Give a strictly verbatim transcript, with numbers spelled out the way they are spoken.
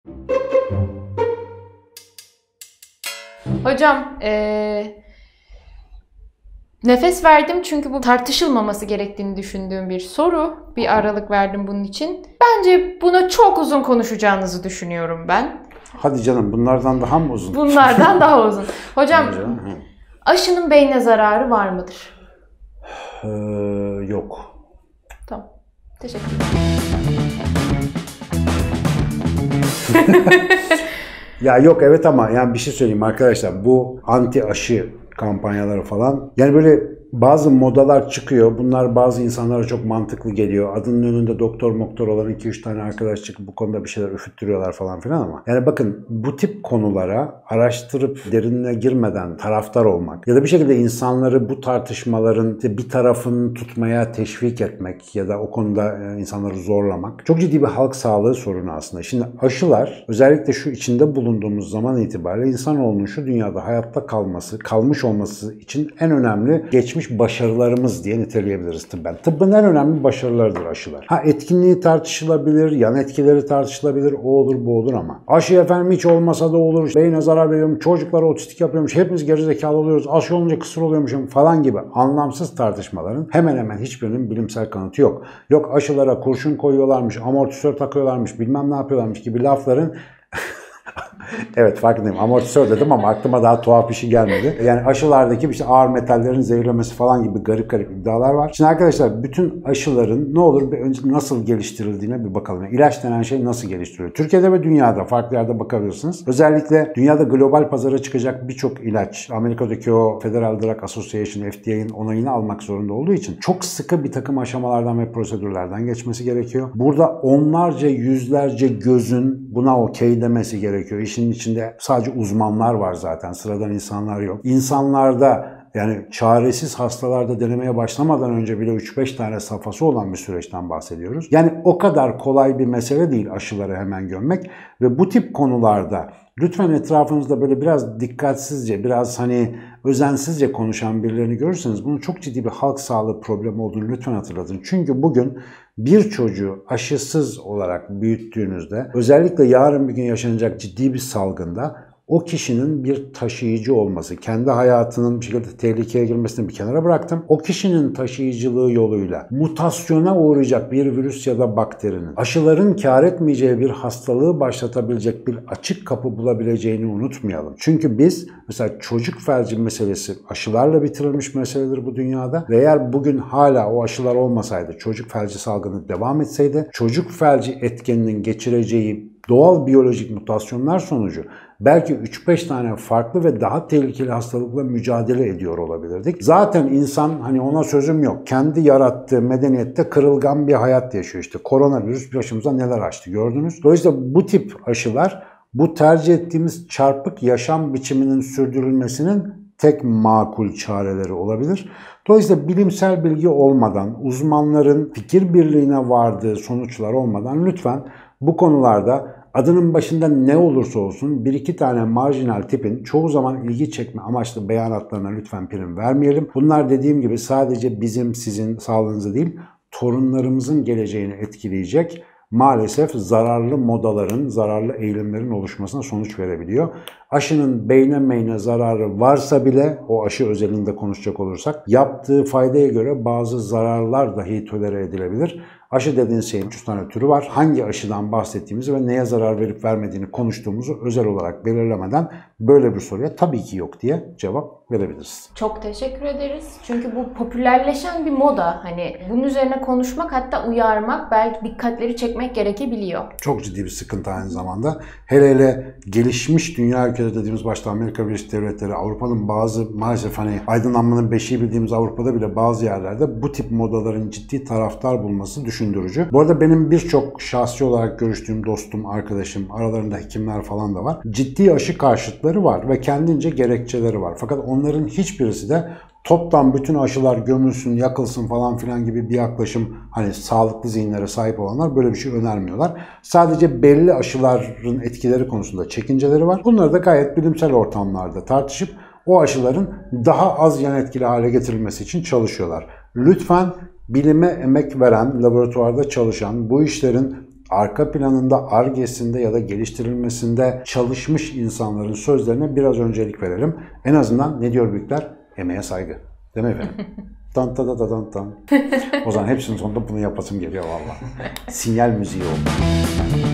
Hocam, ee, nefes verdim çünkü bu tartışılmaması gerektiğini düşündüğüm bir soru. Bir aralık verdim bunun için. Bence buna çok uzun konuşacağınızı düşünüyorum ben. Hadi canım, bunlardan daha mı uzun? Bunlardan daha uzun. Hocam, aşının beyne zararı var mıdır? Ee, yok. Tamam. Teşekkür ederim. Ya yok, evet, ama yani bir şey söyleyeyim arkadaşlar, bu anti aşı kampanyaları falan, yani böyle bazı modalar çıkıyor. Bunlar bazı insanlara çok mantıklı geliyor. Adının önünde doktor moktor olan iki üç tane arkadaş çıkıp bu konuda bir şeyler üfüttürüyorlar falan filan ama. Yani bakın, bu tip konulara araştırıp derinine girmeden taraftar olmak ya da bir şekilde insanları bu tartışmaların işte bir tarafını tutmaya teşvik etmek ya da o konuda insanları zorlamak çok ciddi bir halk sağlığı sorunu aslında. Şimdi aşılar, özellikle şu içinde bulunduğumuz zaman itibariyle insanoğlunun şu dünyada hayatta kalması, kalmış olması için en önemli geçmiş başarılarımız diye niteleyebiliriz tıbben. Tıbbın en önemli başarılarıdır aşılar. Ha, etkinliği tartışılabilir, yan etkileri tartışılabilir, o olur bu olur ama aşı efendim hiç olmasa da olur, beyne zarar veriyormuş, çocuklara otistik yapıyormuş, hepimiz gerizekalı oluyoruz, aşı olunca kısır oluyormuşum falan gibi anlamsız tartışmaların hemen hemen hiçbirinin bilimsel kanıtı yok. Yok aşılara kurşun koyuyorlarmış, amortisör takıyorlarmış, bilmem ne yapıyorlarmış gibi lafların evet, farkındayım. Amortisör dedim ama aklıma daha tuhaf bir şey gelmedi. Yani aşılardaki işte ağır metallerin zehirlemesi falan gibi garip garip iddialar var. Şimdi arkadaşlar, bütün aşıların ne olur bir önce nasıl geliştirildiğine bir bakalım. Yani ilaç denen şey nasıl geliştiriliyor? Türkiye'de ve dünyada farklı yerde bakabilirsiniz. Özellikle dünyada global pazara çıkacak birçok ilaç Amerika'daki o Federal Drug Association F D A'nın onayını almak zorunda olduğu için çok sıkı bir takım aşamalardan ve prosedürlerden geçmesi gerekiyor. Burada onlarca, yüzlerce gözün buna okey demesi gerekiyor. İşin içinde sadece uzmanlar var zaten. Sıradan insanlar yok. İnsanlarda, yani çaresiz hastalarda denemeye başlamadan önce bile üç beş tane safhası olan bir süreçten bahsediyoruz. Yani o kadar kolay bir mesele değil aşıları hemen gömmek ve bu tip konularda lütfen etrafınızda böyle biraz dikkatsizce, biraz hani özensizce konuşan birilerini görürseniz bunun çok ciddi bir halk sağlığı problemi olduğunu lütfen hatırlatın. Çünkü bugün bir çocuğu aşısız olarak büyüttüğünüzde, özellikle yarın bir gün yaşanacak ciddi bir salgında o kişinin bir taşıyıcı olması, kendi hayatının bir şekilde tehlikeye girmesini bir kenara bıraktım. O kişinin taşıyıcılığı yoluyla mutasyona uğrayacak bir virüs ya da bakterinin aşıların kâr etmeyeceği bir hastalığı başlatabilecek bir açık kapı bulabileceğini unutmayalım. Çünkü biz mesela çocuk felci meselesi aşılarla bitirilmiş meseledir bu dünyada ve eğer bugün hala o aşılar olmasaydı, çocuk felci salgını devam etseydi, çocuk felci etkeninin geçireceği doğal biyolojik mutasyonlar sonucu belki üç beş tane farklı ve daha tehlikeli hastalıkla mücadele ediyor olabilirdik. Zaten insan, hani ona sözüm yok, kendi yarattığı medeniyette kırılgan bir hayat yaşıyor işte. Koronavirüs başımıza neler açtı gördünüz. Dolayısıyla bu tip aşılar, bu tercih ettiğimiz çarpık yaşam biçiminin sürdürülmesinin tek makul çareleri olabilir. Dolayısıyla bilimsel bilgi olmadan, uzmanların fikir birliğine vardığı sonuçlar olmadan lütfen bu konularda adının başında ne olursa olsun bir iki tane marjinal tipin çoğu zaman ilgi çekme amaçlı beyanatlarına lütfen prim vermeyelim. Bunlar dediğim gibi sadece bizim, sizin sağlığınızı değil, torunlarımızın geleceğini etkileyecek maalesef zararlı modaların, zararlı eğilimlerin oluşmasına sonuç verebiliyor. Aşının beyne meyne zararı varsa bile, o aşı özelinde konuşacak olursak, yaptığı faydaya göre bazı zararlar dahi tolere edilebilir. Aşı dediğin şeyin üç tane türü var. Hangi aşıdan bahsettiğimizi ve neye zarar verip vermediğini konuştuğumuzu özel olarak belirlemeden böyle bir soruya tabii ki yok diye cevap verebiliriz. Çok teşekkür ederiz. Çünkü bu popülerleşen bir moda. Hani bunun üzerine konuşmak, hatta uyarmak, belki dikkatleri çekmek gerekebiliyor. Çok ciddi bir sıkıntı aynı zamanda. Hele hele gelişmiş dünya ülkeleri dediğimiz başta Amerika Birleşik Devletleri, Avrupa'nın bazı maalesef hani aydınlanmanın beşiği bildiğimiz Avrupa'da bile bazı yerlerde bu tip modaların ciddi taraftar bulması düşündürücü. Bu arada benim birçok şahsi olarak görüştüğüm dostum, arkadaşım, aralarında hekimler falan da var. Ciddi aşı karşıtları var ve kendince gerekçeleri var. Fakat onların hiçbirisi de toptan bütün aşılar gömülsün, yakılsın falan filan gibi bir yaklaşım, hani sağlıklı zihinlere sahip olanlar böyle bir şey önermiyorlar. Sadece belli aşıların etkileri konusunda çekinceleri var. Bunları da gayet bilimsel ortamlarda tartışıp o aşıların daha az yan etkili hale getirilmesi için çalışıyorlar. Lütfen bilime emek veren, laboratuvarda çalışan, bu işlerin arka planında Ar-Ge'sinde ya da geliştirilmesinde çalışmış insanların sözlerine biraz öncelik verelim. En azından ne diyor büyükler? Emeğe saygı. Değil mi efendim? Tan ta ta tan tan. O zaman hepsinin sonunda bunu yapasım geliyor valla. Sinyal müziği oldu.